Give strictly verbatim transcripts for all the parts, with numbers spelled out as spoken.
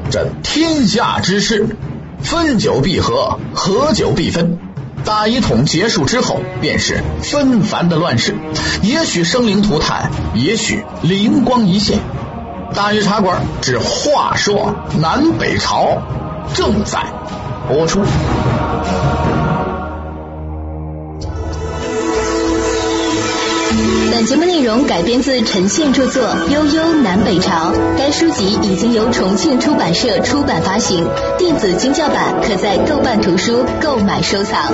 这天下之事，分久必合，合久必分。大一统结束之后，便是纷繁的乱世，也许生灵涂炭，也许灵光一现。大禹茶馆之话说南北朝正在播出。 本节目内容改编自陈宪著作《悠悠南北朝》，该书籍已经由重庆出版社出版发行，电子精教版可在豆瓣图书购买收藏。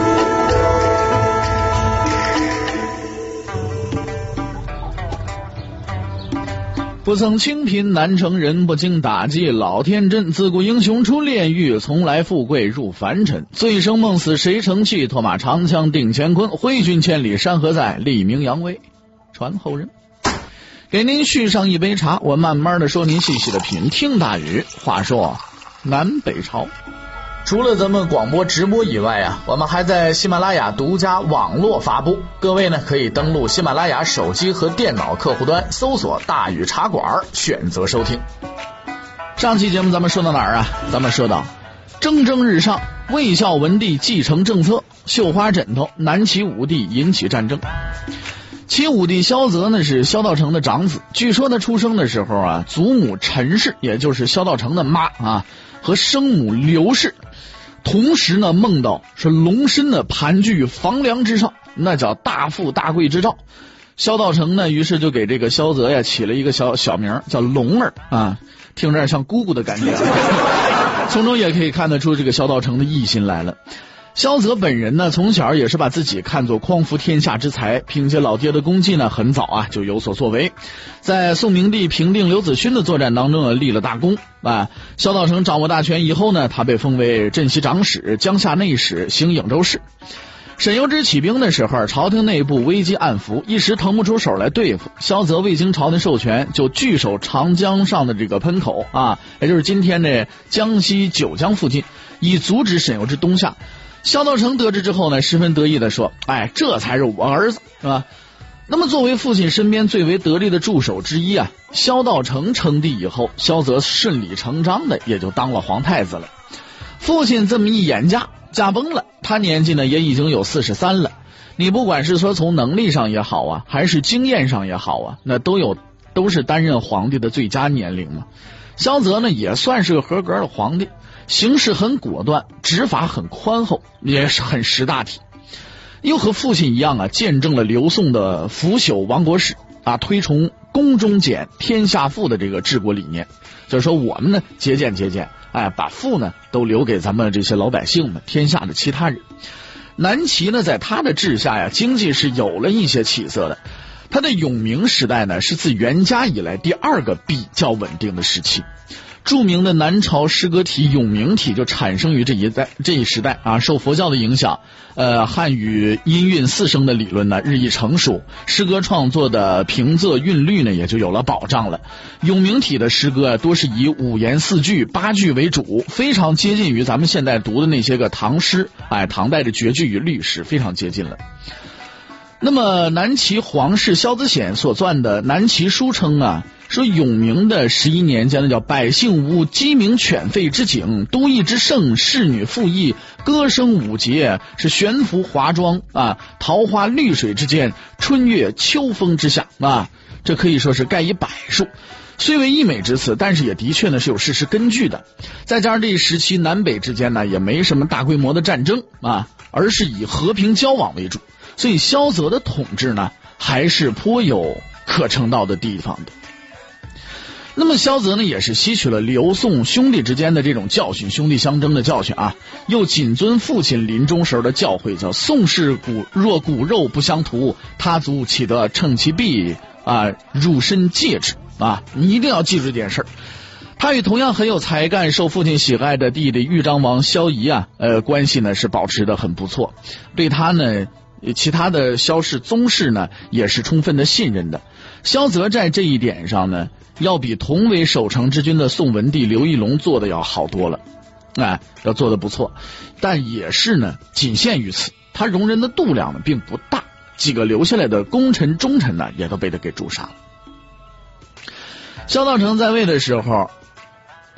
不曾清贫难成人，不经打击老天真。自古英雄出炼狱，从来富贵入凡尘。醉生梦死谁成器？托马长枪定乾坤。挥军千里山河在，立名扬威传后人。给您续上一杯茶，我慢慢的说，您细细的品。听大禹话说南北朝。 除了咱们广播直播以外啊，我们还在喜马拉雅独家网络发布。各位呢可以登录喜马拉雅手机和电脑客户端，搜索大禹茶馆，选择收听。 上期节目咱们说到哪儿啊？咱们说到蒸蒸日上，魏孝文帝继承政策，绣花枕头，南齐武帝引起战争。齐武帝萧泽呢是萧道成的长子，据说他出生的时候啊，祖母陈氏，也就是萧道成的妈啊，和生母刘氏同时呢梦到是龙身的盘踞房梁之上，那叫大富大贵之兆。萧道成呢于是就给这个萧泽呀起了一个小小名叫龙儿啊，听着像姑姑的感觉从中也可以看得出这个萧道成的异心来了。萧泽本人呢从小也是把自己看作匡扶天下之才，凭借老爹的功绩呢很早啊就有所作为，在宋明帝平定刘子勋的作战当中呢立了大功啊。萧道成掌握大权以后呢，他被封为镇西长史、江夏内史、行颍州事。沈攸之起兵的时候，朝廷内部危机暗伏，一时腾不出手来对付。萧泽未经朝廷授权，就据守长江上的这个喷口啊，也就是今天的江西九江附近，以阻止沈攸之东下。萧道成得知之后呢，十分得意的说：“哎，这才是我儿子，是吧？”那么作为父亲身边最为得力的助手之一啊，萧道成称帝以后，萧泽顺理成章的也就当了皇太子了。父亲这么一眼驾，驾崩了，他年纪呢也已经有四十三了。你不管是说从能力上也好啊，还是经验上也好啊，那都有都是担任皇帝的最佳年龄嘛。萧泽呢也算是个合格的皇帝，行事很果断，执法很宽厚，也是很识大体。又和父亲一样啊，见证了刘宋的腐朽亡国史啊，推崇宫中简天下富的这个治国理念。就是说我们呢节俭节俭，哎，把富呢都留给咱们这些老百姓们，天下的其他人。南齐呢在他的治下呀，经济是有了一些起色的。他的永明时代呢是自元嘉以来第二个比较稳定的时期。著名的南朝诗歌体永明体就产生于这一代这一时代啊，受佛教的影响，呃，汉语音韵四声的理论呢日益成熟，诗歌创作的平仄韵律呢也就有了保障了。永明体的诗歌啊，多是以五言四句八句为主，非常接近于咱们现在读的那些个唐诗，哎，唐代的绝句与律诗非常接近了。那么南齐皇室萧子显所撰的《南齐书》称啊，说永明的十一年间呢，叫百姓无鸡鸣犬吠之景，都邑之盛，仕女赋役，歌声舞节，是悬浮华庄啊，桃花绿水之间，春月秋风之下啊，这可以说是盖以百数。虽为溢美之词，但是也的确呢是有事实根据的。再加上这一时期南北之间呢也没什么大规模的战争啊，而是以和平交往为主。所以萧泽的统治呢还是颇有可称道的地方的。那么萧泽呢也是吸取了刘宋兄弟之间的这种教训，兄弟相争的教训啊，又谨遵父亲临终时的教诲，叫宋氏骨若骨肉不相图，他族岂得称其弊啊，入身戒之啊，你一定要记住这件事儿。他与同样很有才干、受父亲喜爱的弟弟豫章王萧绎啊，呃，关系呢是保持的很不错，对他呢其他的萧氏宗室呢也是充分的信任的。萧泽在这一点上呢要比同为守城之君的宋文帝刘义隆做的要好多了，哎，要做的不错，但也是呢仅限于此，他容人的度量呢并不大，几个留下来的功臣忠臣呢也都被他给诛杀了。萧道成在位的时候，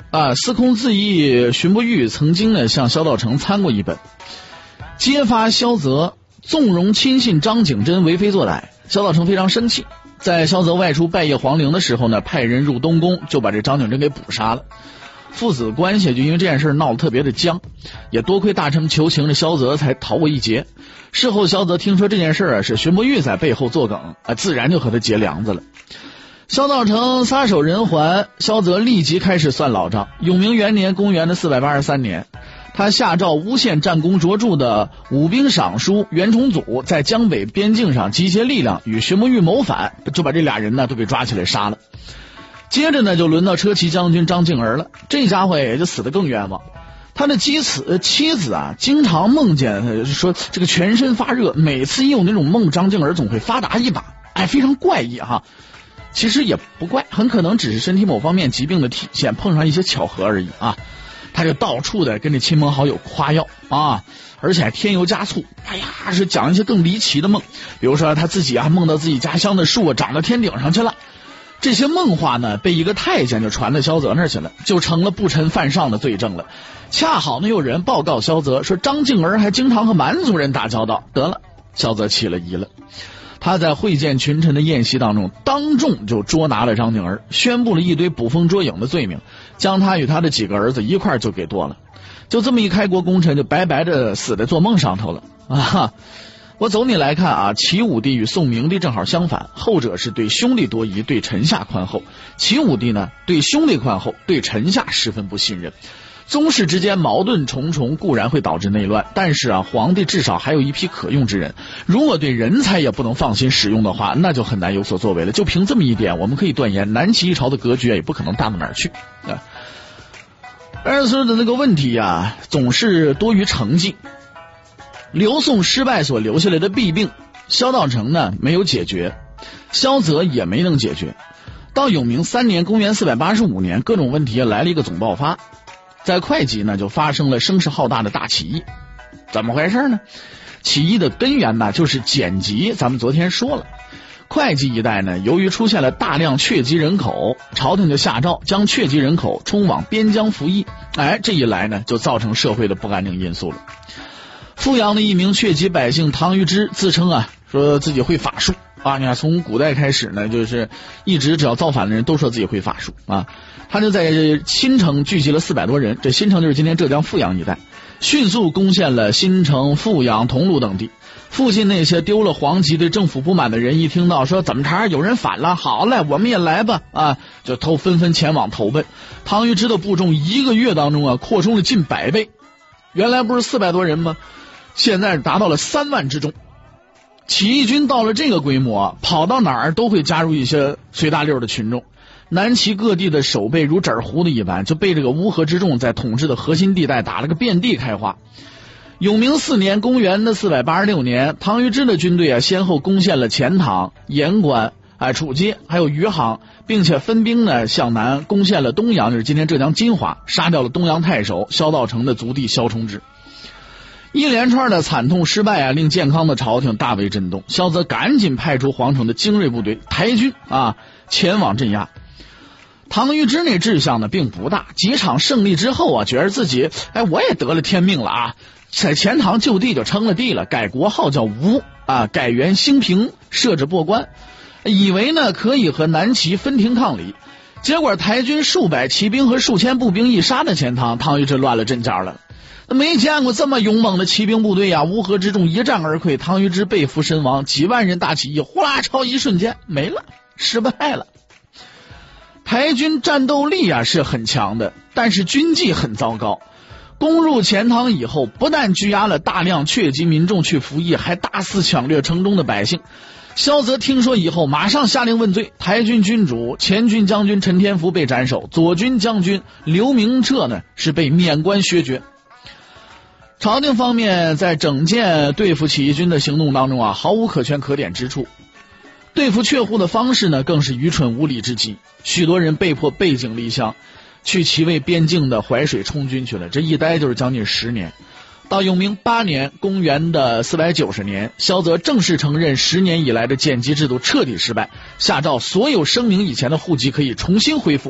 啊，司空自缢荀伯玉曾经呢向萧道成参过一本，揭发萧泽纵容亲信张景真为非作歹。萧道成非常生气，在萧泽外出拜谒皇陵的时候呢，派人入东宫就把这张景真给捕杀了。父子关系就因为这件事闹得特别的僵，也多亏大臣求情的萧泽才逃过一劫。事后萧泽听说这件事啊是荀伯玉在背后作梗啊，自然就和他结梁子了。萧道成撒手人寰，萧泽立即开始算老账。永明元年，公元的四百八十三年，他下诏诬陷战功卓著的武兵尚书袁崇祖在江北边境上集结力量与荀伯玉谋反，就把这俩人呢都给抓起来杀了。接着呢就轮到车骑将军张敬儿了，这家伙也就死得更冤枉。他的妻子妻子啊经常梦见说这个全身发热，每次一有那种梦，张敬儿总会发达一把，哎，非常怪异哈。其实也不怪，很可能只是身体某方面疾病的体现，碰上一些巧合而已啊。他就到处的跟这亲朋好友夸耀啊，而且还添油加醋，哎呀，是讲一些更离奇的梦，比如说他自己啊梦到自己家乡的树啊长到天顶上去了。这些梦话呢被一个太监就传到萧泽那儿去了，就成了不臣犯上的罪证了。恰好呢有人报告萧泽说张敬儿还经常和蛮族人打交道，得了，萧泽起了疑了。他在会见群臣的宴席当中，当众就捉拿了张敬儿，宣布了一堆捕风捉影的罪名，将他与他的几个儿子一块就给剁了。就这么一开国功臣就白白的死在做梦上头了啊！我总体来看啊，齐武帝与宋明帝正好相反，后者是对兄弟多疑，对臣下宽厚；齐武帝呢，对兄弟宽厚，对臣下十分不信任。宗室之间矛盾重重，固然会导致内乱，但是啊，皇帝至少还有一批可用之人。如果对人才也不能放心使用的话，那就很难有所作为了。就凭这么一点，我们可以断言，南齐一朝的格局也不可能大到哪儿去啊。二说的那个问题啊，总是多于成绩。刘宋失败所留下来的弊病，萧道成呢没有解决，萧泽也没能解决。到永明三年，公元四百八十五年，各种问题来了一个总爆发。在会稽呢就发生了声势浩大的大起义。怎么回事呢？起义的根源呢就是减籍，咱们昨天说了，会稽一带呢由于出现了大量缺籍人口，朝廷就下诏将缺籍人口冲往边疆服役。哎，这一来呢就造成社会的不安定因素了。阜阳的一名缺籍百姓唐于之自称啊说自己会法术啊，你看从古代开始呢，就是一直只要造反的人都说自己会法术啊。他就在新城聚集了四百多人，这新城就是今天浙江阜阳一带，迅速攻陷了新城、阜阳、桐庐等地。附近那些丢了皇籍对政府不满的人一听到说怎么着有人反了，好嘞，我们也来吧啊，就都纷纷前往投奔。唐于之的部众一个月当中啊扩充了近百倍，原来不是四百多人吗？现在达到了三万之众。起义军到了这个规模，跑到哪儿都会加入一些随大溜的群众。南齐各地的守备如纸糊的一般，就被这个乌合之众在统治的核心地带打了个遍地开花。永明四年，公元的四百八十六年，唐于之的军队啊，先后攻陷了钱塘、盐关、哎楚街，还有余杭，并且分兵呢向南攻陷了东阳，就是今天浙江金华，杀掉了东阳太守萧道成的族弟萧冲之。一连串的惨痛失败啊，令健康的朝廷大为震动。萧泽赶紧派出皇城的精锐部队台军啊，前往镇压。唐于之那志向呢并不大，几场胜利之后啊，觉得自己哎我也得了天命了啊，在钱塘就地就称了地了，改国号叫吴啊，改元兴平，设置过关，以为呢可以和南齐分庭抗礼。结果台军数百骑兵和数千步兵一杀到钱塘，唐于之乱了阵脚了。没见过这么勇猛的骑兵部队啊，乌合之众一战而溃，唐于之被俘身亡，几万人大起义呼啦超一瞬间没了，失败了。台军战斗力啊是很强的，但是军纪很糟糕。攻入钱塘以后，不但拘押了大量缺籍民众去服役，还大肆抢掠城中的百姓。萧泽听说以后，马上下令问罪，台军军主前军将军陈天福被斩首，左军将军刘明彻呢是被免官削爵。朝廷方面在整件对付起义军的行动当中啊，毫无可圈可点之处。对付确户的方式呢，更是愚蠢无理之极。许多人被迫背井离乡，去齐魏边境的淮水充军去了，这一待就是将近十年。到永明八年，公元的四百九十年，萧泽正式承认十年以来的减籍制度彻底失败，下诏所有声明以前的户籍可以重新恢复，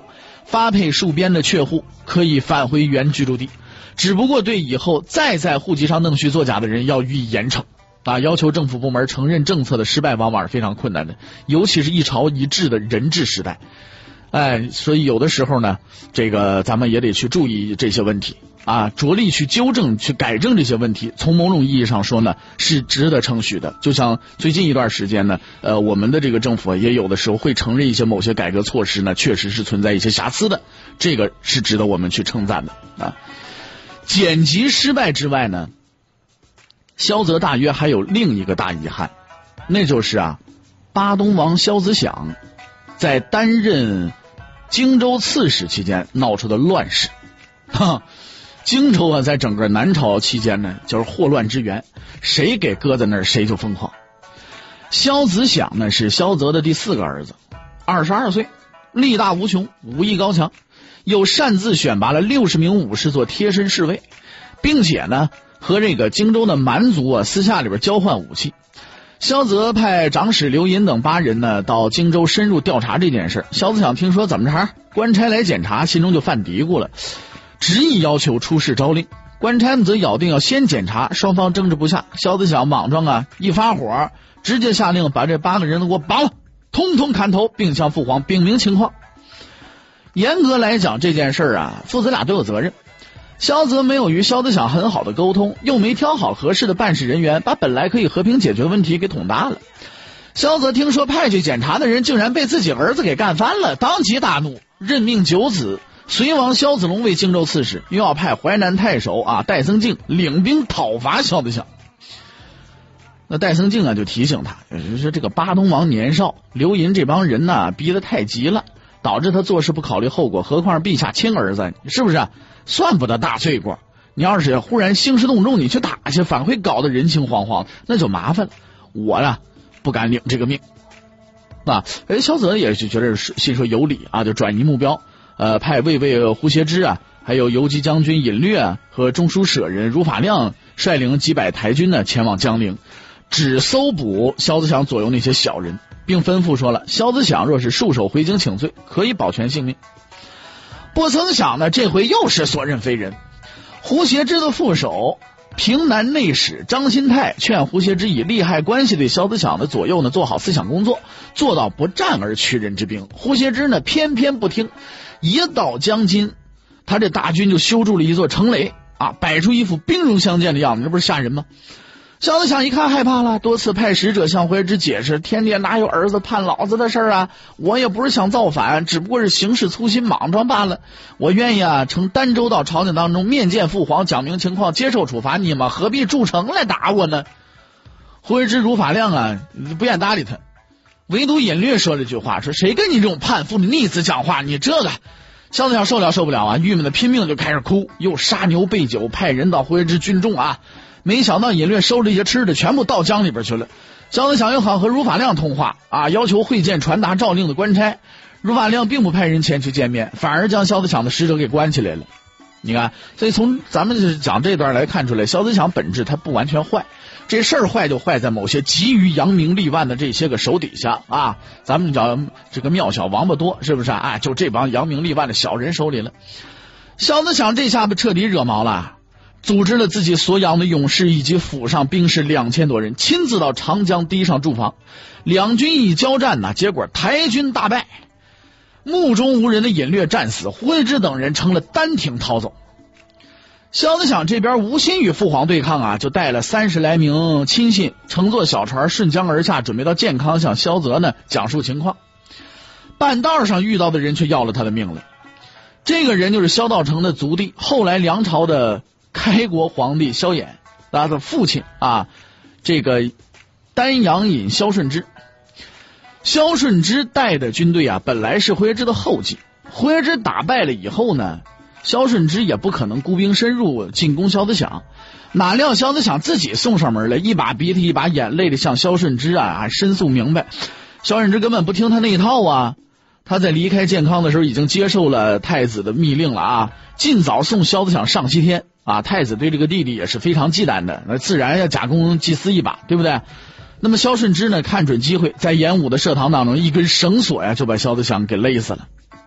发配戍边的确户可以返回原居住地，只不过对以后再在户籍上弄虚作假的人要予以严惩啊！要求政府部门承认政策的失败往往是非常困难的，尤其是一朝一制的人治时代。哎，所以有的时候呢，这个咱们也得去注意这些问题啊，着力去纠正、去改正这些问题。从某种意义上说呢，是值得称许的。就像最近一段时间呢，呃，我们的这个政府也有的时候会承认一些某些改革措施呢，确实是存在一些瑕疵的，这个是值得我们去称赞的啊。减级失败之外呢，萧泽大约还有另一个大遗憾，那就是啊，巴东王萧子响在担任荆州刺史期间闹出的乱事。哈，荆州啊，在整个南朝期间呢，就是祸乱之源，谁给搁在那儿谁就疯狂。萧子响呢是萧泽的第四个儿子，二十二岁，力大无穷，武艺高强，又擅自选拔了六十名武士做贴身侍卫，并且呢和这个荆州的蛮族啊私下里边交换武器。萧泽派长史刘寅等八人呢到荆州深入调查这件事。萧子响听说怎么着，官差来检查，心中就犯嘀咕了，执意要求出示诏令。官差们则咬定要先检查，双方争执不下。萧子响莽撞啊，一发火直接下令把这八个人都给我绑了，通通砍头，并向父皇禀明情况。严格来讲，这件事啊，父子俩都有责任。萧泽没有与萧子响很好的沟通，又没挑好合适的办事人员，把本来可以和平解决问题给捅大了。萧泽听说派去检查的人竟然被自己儿子给干翻了，当即大怒，任命九子隋王萧子龙为荆州刺史，又要派淮南太守啊戴僧敬领兵讨伐萧子响。那戴僧敬啊就提醒他，说这个巴东王年少，刘寅这帮人呢逼得太急了，导致他做事不考虑后果，何况陛下亲儿子，是不是啊？算不得大罪过。你要是忽然兴师动众，你去打去，反会搞得人心惶惶，那就麻烦了。我啊不敢领这个命啊。哎，萧泽也就觉得心说有理啊，就转移目标，呃，派卫尉胡协之啊，还有游击将军尹略啊和中书舍人如法亮率领几百台军呢前往江陵，只搜捕萧子响左右那些小人，并吩咐说了，萧子响若是束手回京请罪，可以保全性命。不曾想呢，这回又是所任非人。胡协之的副手平南内史张新泰劝胡协之以利害关系对萧子响的左右呢做好思想工作，做到不战而屈人之兵。胡协之呢偏偏不听，一到江津，他这大军就修筑了一座城垒啊，摆出一副兵戎相见的样子，这不是吓人吗？萧子响一看害怕了，多次派使者向胡协之解释，天帝哪有儿子叛老子的事啊，我也不是想造反，只不过是行事粗心莽撞罢了，我愿意啊乘儋州到朝廷当中面见父皇，讲明情况，接受处罚，你们何必筑城来打我呢？胡协之如法亮啊不愿搭理他，唯独尹略说了句话，说谁跟你这种叛父的逆子讲话，你这个。萧子响受了受不了啊，郁闷的拼命就开始哭，又杀牛备酒，派人到胡协之军中啊，没想到尹略收了一些吃的全部到江里边去了。萧子响又好和如法亮通话啊，要求会见传达诏令的官差，如法亮并不派人前去见面，反而将萧子响的使者给关起来了。你看，所以从咱们讲这段来看出来，萧子响本质他不完全坏，这事儿坏就坏在某些急于扬名立万的这些个手底下啊，咱们讲这个庙小王八多，是不是啊？哎，就这帮扬名立万的小人手里了。萧子响这下子彻底惹毛了，组织了自己所养的勇士以及府上兵士两千多人，亲自到长江堤上驻防。两军一交战呢，结果台军大败，目中无人的尹略战死，胡协之等人成了单挺逃走。萧子响这边无心与父皇对抗啊，就带了三十来名亲信，乘坐小船顺江而下，准备到建康向萧泽呢讲述情况。半道上遇到的人却要了他的命了。这个人就是萧道成的族弟，后来梁朝的开国皇帝萧衍他的父亲啊，这个丹阳尹萧顺之。萧顺之带的军队啊，本来是胡协之的后继，胡协之打败了以后呢，萧顺之也不可能孤兵深入进攻萧子响，哪料萧子响自己送上门来，一把鼻涕一把眼泪的向萧顺之啊申诉明白。萧顺之根本不听他那一套啊，他在离开建康的时候已经接受了太子的密令了啊，尽早送萧子响上西天啊。太子对这个弟弟也是非常忌惮的，那自然要假公济私一把，对不对？那么萧顺之呢，看准机会，在演武的社堂当中一根绳索呀，就把萧子响给勒死了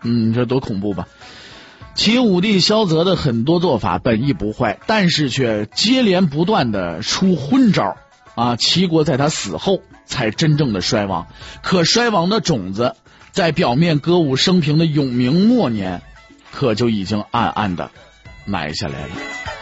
嗯，这多恐怖吧！齐武帝萧泽的很多做法本意不坏，但是却接连不断的出昏招啊！齐国在他死后才真正的衰亡，可衰亡的种子在表面歌舞升平的永明末年，可就已经暗暗的埋下来了。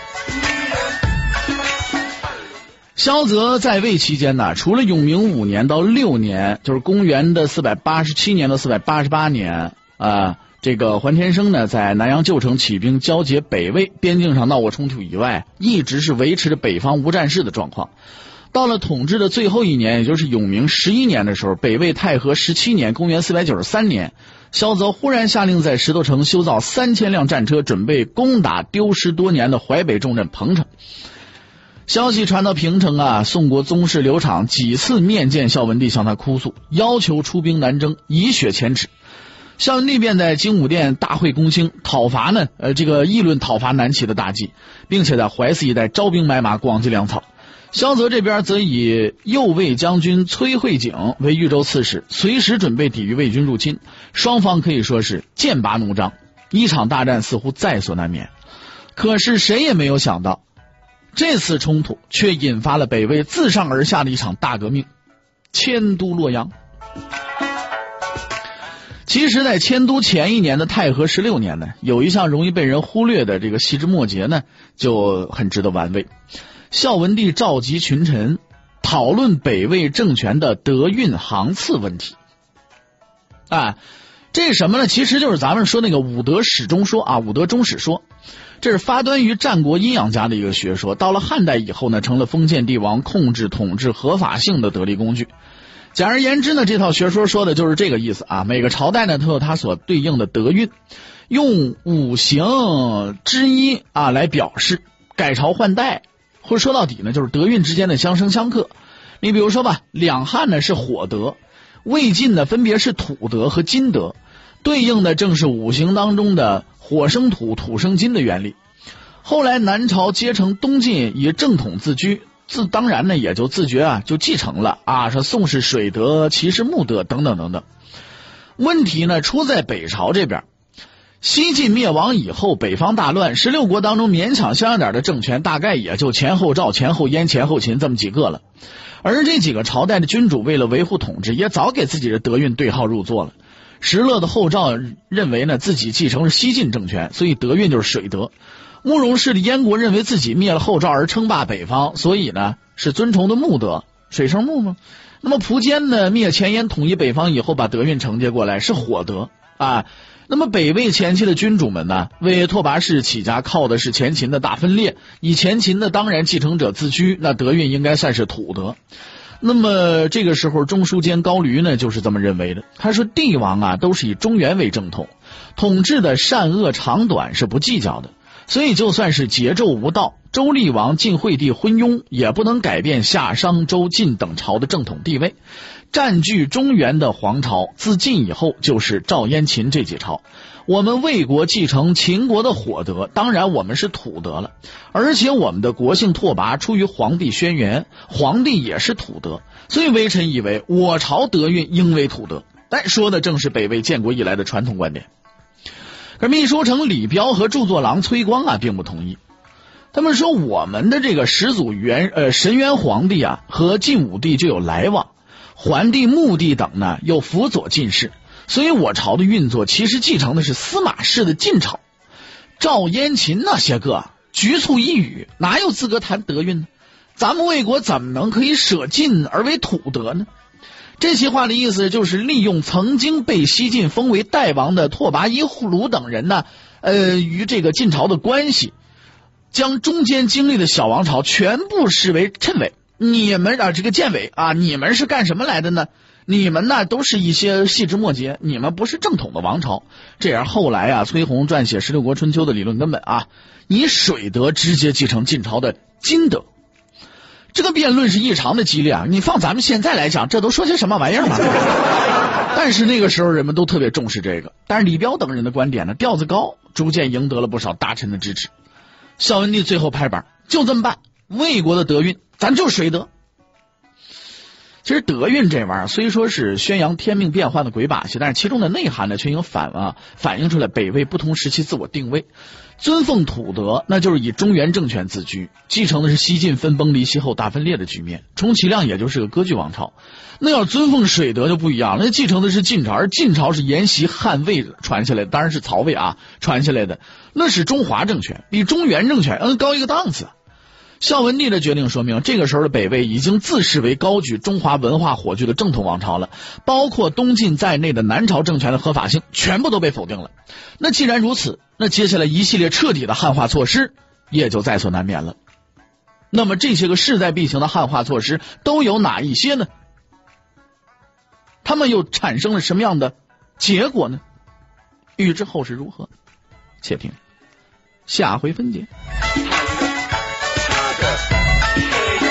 萧泽在位期间呢，除了永明五年到六年，就是公元的四百八十七年到四百八十八年啊，这个桓天生呢在南阳旧城起兵交结北魏，边境上闹过冲突以外，一直是维持着北方无战事的状况。到了统治的最后一年，也就是永明十一年的时候，北魏太和十七年，公元四百九十三年，萧泽忽然下令在石头城修造三千辆战车，准备攻打丢失多年的淮北重镇彭城。消息传到平城啊，宋国宗室刘昶几次面见孝文帝，向他哭诉，要求出兵南征，以雪前耻。孝文帝便在精武殿大会公卿，讨伐呢，呃，这个议论讨伐南齐的大计，并且在淮泗一带招兵买马，广积粮草。萧泽这边则以右卫将军崔慧景为豫州刺史，随时准备抵御魏军入侵。双方可以说是剑拔弩张，一场大战似乎在所难免。可是谁也没有想到，这次冲突却引发了北魏自上而下的一场大革命——迁都洛阳。其实在迁都前一年的太和十六年呢，有一项容易被人忽略的这个细枝末节呢，就很值得玩味。孝文帝召集群臣讨论北魏政权的德运行次问题。啊，这是什么呢？其实就是咱们说那个五德始终说啊，五德终始说。这是发端于战国阴阳家的一个学说，到了汉代以后呢，成了封建帝王控制统治合法性的得力工具。简而言之呢，这套学说说的就是这个意思啊。每个朝代呢都有它所对应的德运，用五行之一啊来表示，改朝换代，或者说到底呢就是德运之间的相生相克。你比如说吧，两汉呢是火德，魏晋呢分别是土德和金德，对应的正是五行当中的火生土，土生金的原理。后来南朝接承东晋，以正统自居，自当然呢也就自觉啊就继承了啊，说宋是水德，齐是木德等等等等。问题呢出在北朝这边，西晋灭亡以后，北方大乱，十六国当中勉强像样点的政权大概也就前后赵、前后燕、前后秦这么几个了。而这几个朝代的君主为了维护统治，也早给自己的德运对号入座了。石勒的后赵认为呢自己继承是西晋政权，所以德运就是水德。慕容氏的燕国认为自己灭了后赵而称霸北方，所以呢是尊崇的木德，水生木吗？那么苻坚呢灭前燕统一北方以后，把德运承接过来，是火德啊。那么北魏前期的君主们呢，为拓跋氏起家靠的是前秦的大分裂，以前秦的当然继承者自居，那德运应该算是土德。那么这个时候中书监高驴呢就是这么认为的，他说帝王啊都是以中原为正统，统治的善恶长短是不计较的，所以就算是桀纣无道，周厉王晋惠帝昏庸，也不能改变夏商周晋等朝的正统地位。占据中原的皇朝自晋以后就是赵燕秦这几朝，我们魏国继承秦国的火德，当然我们是土德了，而且我们的国姓拓跋出于皇帝轩辕，皇帝也是土德，所以微臣以为我朝德运应为土德。但说的正是北魏建国以来的传统观点。可秘书丞李彪和著作郎崔光啊并不同意，他们说我们的这个始祖元呃神元皇帝啊和晋武帝就有来往，桓帝、穆帝等呢又辅佐晋室，所以我朝的运作其实继承的是司马氏的晋朝。赵燕秦那些个局促一语，哪有资格谈德运呢？咱们魏国怎么能可以舍晋而为土德呢？这些话的意思就是利用曾经被西晋封为代王的拓跋伊鲁等人呢，呃，与这个晋朝的关系，将中间经历的小王朝全部视为谶纬。你们啊，这个建委啊，你们是干什么来的呢？你们呢都是一些细枝末节，你们不是正统的王朝。这样后来啊，崔洪撰写《十六国春秋》的理论根本啊，以水德直接继承晋朝的金德。这个辩论是异常的激烈啊！你放咱们现在来讲，这都说些什么玩意儿嘛？但是那个时候人们都特别重视这个，但是李彪等人的观点呢调子高，逐渐赢得了不少大臣的支持。孝文帝最后拍板，就这么办，魏国的德运咱就是水德。 其实德运这玩意儿虽说是宣扬天命变幻的鬼把戏，但是其中的内涵呢，却应反啊反映出来北魏不同时期自我定位。尊奉土德，那就是以中原政权自居，继承的是西晋分崩离析后大分裂的局面，充其量也就是个割据王朝。那要尊奉水德就不一样了，那继承的是晋朝，而晋朝是沿袭汉魏传下来的，当然是曹魏啊传下来的，那是中华政权，比中原政权嗯高一个档次。孝文帝的决定说明，这个时候的北魏已经自视为高举中华文化火炬的正统王朝了，包括东晋在内的南朝政权的合法性全部都被否定了。那既然如此，那接下来一系列彻底的汉化措施也就在所难免了。那么这些个势在必行的汉化措施都有哪一些呢？他们又产生了什么样的结果呢？欲知后事如何，且听下回分解。